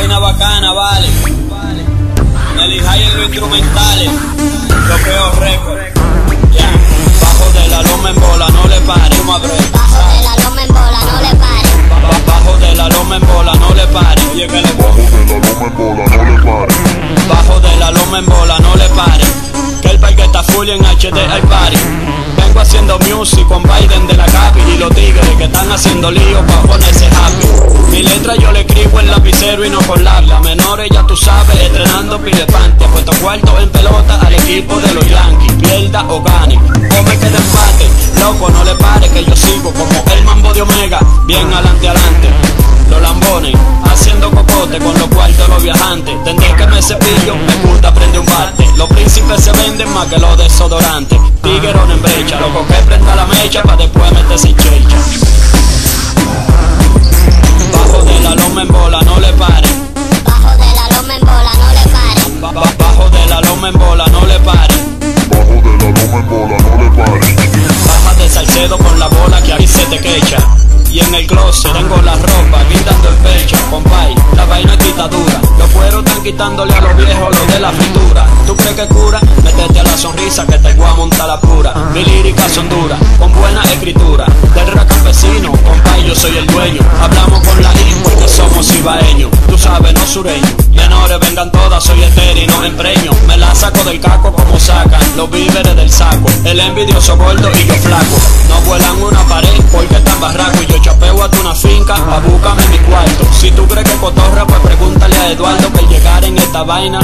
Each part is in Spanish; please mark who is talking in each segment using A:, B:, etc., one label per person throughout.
A: vaina bacana, vale. El high en los instrumentales, bloqueo récord. Ya, bajo de la loma en bola, no le pare.
B: Bajo de la loma en bola, no le pare.
A: Bajo de la loma en bola, no le pare. Bajo de la loma en bola, no le pare. Que el parque está full en HD hay party. Vengo haciendo music con Biden de la Capi y los tigres que están haciendo lío pa' ponerse happy. Mi letra yo le escribo en lapicero y no con labia. Menores ya tú sabes, entrenando pilepante. Puesto cuarto en pelota al equipo de los Yankees. Pierda o gane, o me quede empate. Loco, no le pare que yo sigo como el mambo de Omega. Bien adelante, adelante. Los lambones haciendo cocote con los cuartos los viajantes. Desde que me cepillo me gusta prender un bate. Los príncipes se venden más que los desodorantes. Tiguerón en brecha, loco que prenda la mecha pa' después meterse en chelcha. Bajo de la loma en bola, no le pare.
B: Bajo de la loma en bola, no le pare.
A: Bajo de la loma en bola, no le pare. Baja de Salcedo con la bola que ahí se te quecha. Y en el closet tengo la ropa quitando el pecho. Compay, la vaina quita dura. Los cueros están quitándole a los viejos lo de la fritura. ¿Tú crees que cura? Métete a la sonrisa que te voy a montar la pura. Mis líricas son duras, con buena escritura. Del rap campesino, compay, yo soy el dueño. Hablamos con la I porque somos ibaeños. Tú sabes, no sureños. Menores vengan todas, soy etéreo y no empreño. Me la saco del caco como sacan los víveres del saco. El envidioso gordo y yo flaco. No vuelan una pared porque están barraco. Y yo chapeo hasta una finca pa' búscame mi cuarto. Si tú crees que cotorra, pues pregúntale a Eduardo que al llegar en esta vaina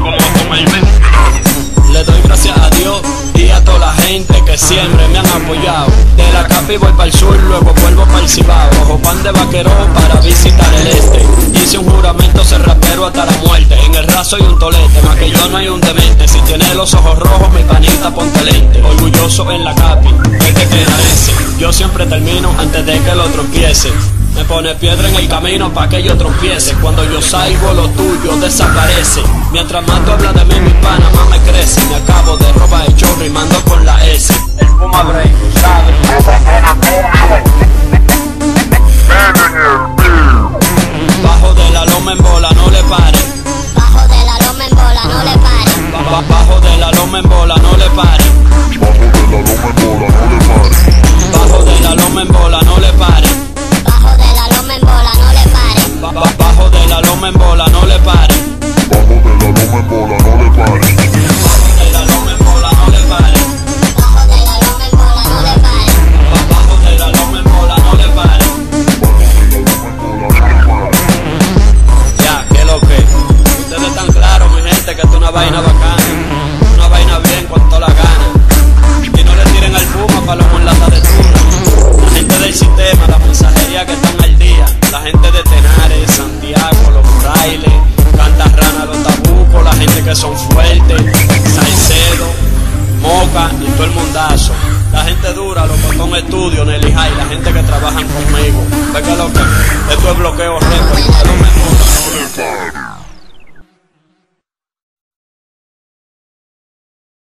A: le doy gracias a Dios y a toda la gente que siempre me han apoyado. De la Capi voy para el sur, luego vuelvo para el Cibao. Ojo pan de vaquero para visitar el este. Hice un juramento ser rapero hasta la muerte. En el raso hay un tolete, más que yo no hay un demente. Si tienes los ojos rojos, mi panita ponte lente. Orgulloso en la Capi, el que te agradece. Yo siempre termino antes de que el otro empiece. Me pone piedra en el camino pa' que yo tropiece. Cuando yo salgo lo tuyo desaparece. Mientras más tú hablas de mí mi pana más me crece. Me acabo de robar el show rimando con la S. El Puma Break, ¿sabes? Bajo de la loma en bola, no le pare.
B: Bajo de la loma en bola, no le pare.
A: Bajo de la loma en bola, no le pare. Bajo de la loma en bola, no le pare.
B: Bajo de la loma en bola, no le pare.
A: Bajo de la loma en bola, no le pare. Bajo de la loma en bola, no le pare.
B: Bajo de la loma en bola, no le pare.
A: Bajo de la loma en bola, no le pare. Ya, que lo que ustedes están claros, mi gente, que esto es una vaina bacana. Una vaina bien con toda la gana. Y no le tiren al Puma para los lata de tuna. La gente del sistema, la mensajería que están al día. La gente de Tenares, Santiago, los frailes, Cantarrana, los Tabucos, la gente que son fuertes, Salcedo, Moca y todo el mundazo. La gente dura, los que con estudio, Nelly